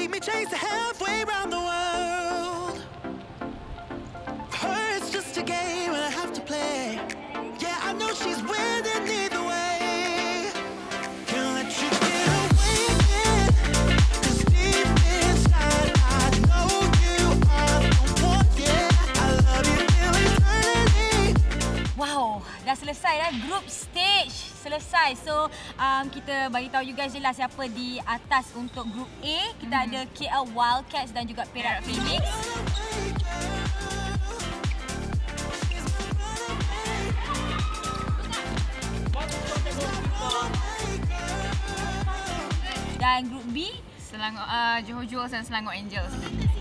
keep me chasing halfway around the world. Her, it's just a game I have to play. Yeah, I know she's winning either way. Can't let you get away with it, 'cause deep inside I know you are the one. Yeah, I love you till eternity. Wow, dah selesai dah group stage. Selesai. So, kita bagi tahu you guys je lah siapa di atas untuk group A. Kita ada KL Wildcats dan juga Perak Phoenix. Dan group B, Selangor Johor Jewels dan Selangor Angels.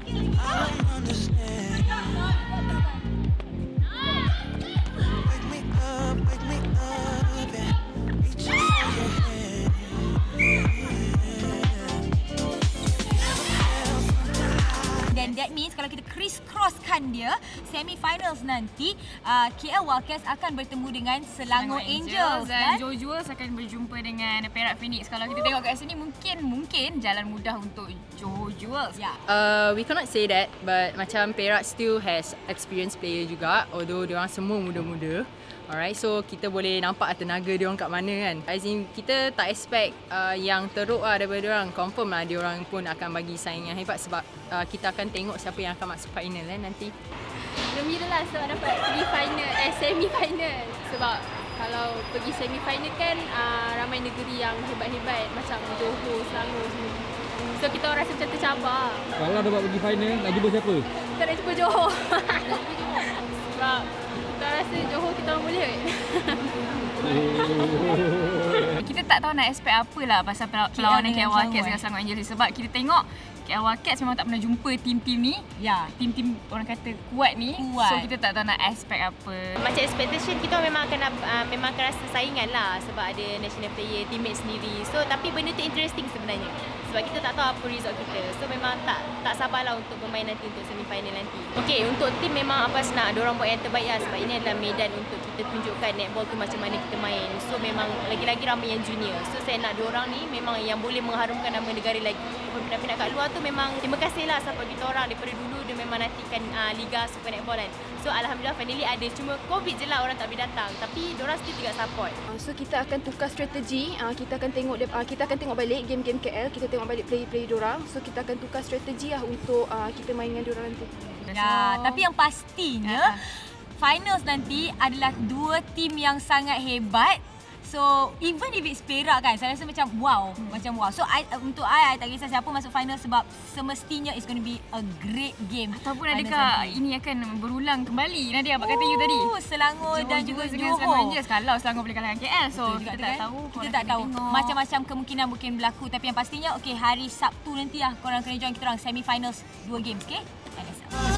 Dan that means kalau kita criss-crosskan dia, semifinals nanti KL Wildcats akan bertemu dengan Selangor Angels dan Johor Jewels akan berjumpa dengan Perak Phoenix. Kalau kita tengok kat sini mungkin jalan mudah untuk Johor Jewels. We cannot say that, but macam Perak still has experienced player juga, although diorang semua muda-muda. Alright, so kita boleh nampak tenaga diorang kat mana kan. As in, kita tak expect yang teruk lah daripada diorang. Confirm lah diorang pun akan bagi saing yang hebat sebab kita akan tengok siapa yang akan masuk final nanti. Gembira lah sebab dapat pergi final, semi-final. Sebab kalau pergi semi-final kan ramai negeri yang hebat-hebat macam Johor, Selangor semua. So kita orang rasa macam tercabar. Kalau dapat pergi final, nak jumpa siapa? Kita nak jumpa Johor. Sebab kita rasa Johor kita orang boleh. Kita tak tahu nak expect apa lah pasal perlawanan KL Wildcats dengan Selangor Angels ni. Sebab kita tengok KL Wildcats memang tak pernah jumpa tim-tim ni. Ya, tim-tim orang kata kuat ni. So kita tak tahu nak expect apa. Macam expectation kita memang akan rasa saingan lah sebab ada national player, teammate sendiri. So tapi benda tu interesting sebenarnya. Sebab kita tak tahu apa result kita. So memang tak sabarlah untuk bermain nanti untuk semifinal nanti. Okey, untuk tim memang apa nak diorang buat yang terbaik lah sebab ini adalah medan untuk kita tunjukkan netball tu macam mana kita main. So memang lagi-lagi ramai yang junior. So saya nak diorang ni memang yang boleh mengharumkan nama negara lagi. Pindah-pindah kat luar tu memang terima kasih lah support kita orang daripada dulu dia memang nantikan Liga Super Netball kan. So alhamdulillah finally ada, cuma COVID je lah orang tak boleh datang. Tapi diorang still juga support. So kita akan tukar strategi. Kita akan tengok balik game-game KL. Kita tengok balik player-player diorang. So kita akan tukar strategi lah untuk kita main dengan diorang nanti. Ya, tapi yang pastinya finals nanti adalah dua tim yang sangat hebat. So even if it's Perak kan, saya rasa macam wow, So untuk I tak kisah siapa masuk final sebab semestinya it's going to be a great game. Ataupun adakah ini akan berulang kembali? Nadia abang kata you tadi. Selangor dan juga Johor. Selangor Angels kalau Selangor boleh kalahkan KL. So kita tak tahu. Kita tak tahu. Macam-macam kemungkinan mungkin berlaku, tapi yang pastinya hari Sabtu nanti lah korang kena join kita orang semi-finals 2 games, okay?